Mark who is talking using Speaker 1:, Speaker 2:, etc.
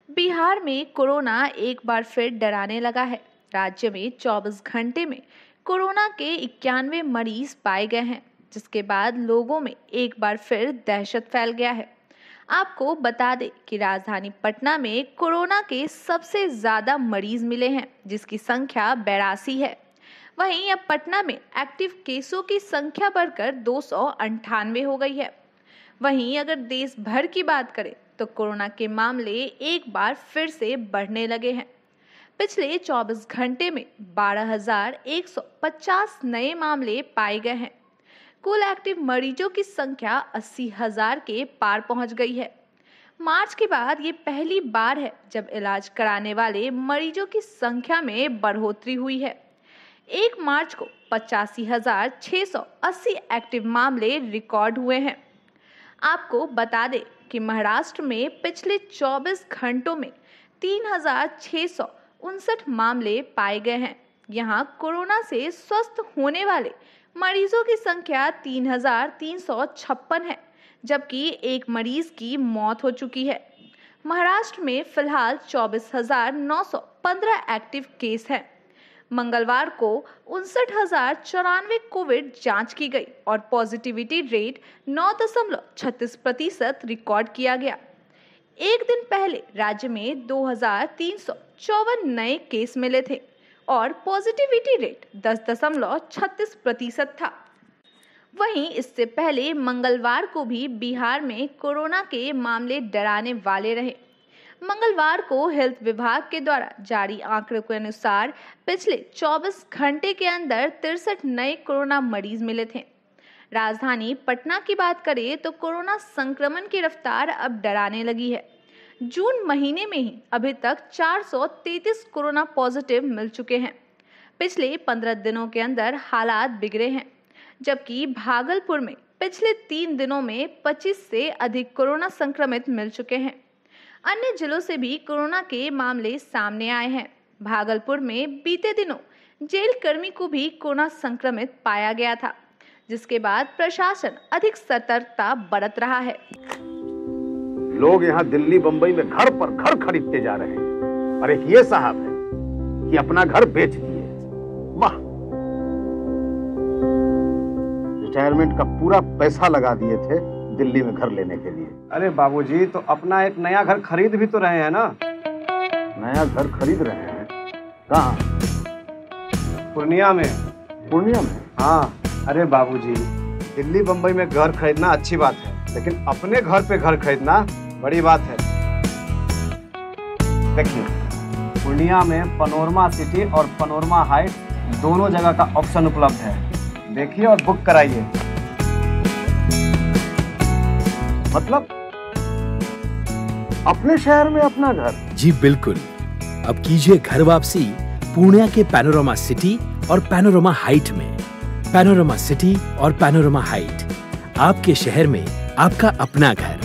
Speaker 1: बिहार में कोरोना एक बार फिर डराने लगा है। राज्य में 24 घंटे में कोरोना के 91 मरीज पाए गए हैं, जिसके बाद लोगों में एक बार फिर दहशत फैल गया है। आपको बता दें कि राजधानी पटना में कोरोना के सबसे ज्यादा मरीज मिले हैं, जिसकी संख्या 82 है। वहीं अब पटना में एक्टिव केसों की संख्या बढ़कर 298 हो गई है। वहीं अगर देश भर की बात करें तो कोरोना के मामले एक बार फिर से बढ़ने लगे हैं। पिछले 24 घंटे में 12,150 नए मामले पाए गए हैं। कुल एक्टिव मरीजों की संख्या 80,000 के पार पहुंच गई है। मार्च के बाद ये पहली बार है जब इलाज कराने वाले मरीजों की संख्या में बढ़ोतरी हुई है। 1 मार्च को 85,680 एक्टिव मामले रिकॉर्ड हुए हैं। आपको बता दें कि महाराष्ट्र में पिछले 24 घंटों में 3,659 मामले पाए गए हैं। यहां कोरोना से स्वस्थ होने वाले मरीजों की संख्या 3,356 है, जबकि एक मरीज की मौत हो चुकी है। महाराष्ट्र में फिलहाल 24,915 एक्टिव केस हैं। मंगलवार को 59,094 कोविड जांच की गई और पॉजिटिविटी रेट 9.36% रिकॉर्ड किया गया। एक दिन पहले राज्य में 2,354 नए केस मिले थे और पॉजिटिविटी रेट 10.36% था। वहीं इससे पहले मंगलवार को भी बिहार में कोरोना के मामले डराने वाले रहे। मंगलवार को हेल्थ विभाग के द्वारा जारी आंकड़ों के अनुसार पिछले 24 घंटे के अंदर 63 नए कोरोना मरीज मिले थे। राजधानी पटना की बात करें तो कोरोना संक्रमण की रफ्तार अब डराने लगी है। जून महीने में ही अभी तक 433 कोरोना पॉजिटिव मिल चुके हैं। पिछले 15 दिनों के अंदर हालात बिगड़े हैं, जबकि भागलपुर में पिछले 3 दिनों में 25 से अधिक कोरोना संक्रमित मिल चुके हैं। अन्य जिलों से भी कोरोना के मामले सामने आए हैं। भागलपुर में बीते दिनों जेल कर्मी को भी कोरोना संक्रमित पाया गया था, जिसके बाद प्रशासन अधिक सतर्कता बरत रहा है।
Speaker 2: लोग यहाँ दिल्ली बंबई में घर पर घर खरीदते जा रहे हैं और एक ये साहब है कि अपना घर बेच दिए। वाह, रिटायरमेंट का पूरा पैसा लगा दिए थे दिल्ली में घर लेने के लिए।
Speaker 3: अरे बाबूजी, तो अपना एक नया घर खरीद भी तो रहे हैं ना।
Speaker 2: नया घर खरीद रहे हैं? कहाँ?
Speaker 3: पूर्णिया में।
Speaker 2: पूर्णिया में?
Speaker 3: हाँ। अरे बाबूजी, दिल्ली बंबई में घर खरीदना अच्छी बात है, लेकिन अपने घर पे घर खरीदना बड़ी बात है। देखिए, पूर्णिया में पनोरमा सिटी और पनोरमा हाइट दोनों जगह का ऑप्शन उपलब्ध है। देखिए और बुक कराइए।
Speaker 2: मतलब अपने शहर में अपना घर?
Speaker 4: जी बिल्कुल। अब कीजिए घर वापसी पूर्णिया के पैनोरमा सिटी और पैनोरमा हाइट में। पैनोरमा सिटी और पैनोरमा हाइट, आपके शहर में आपका अपना घर।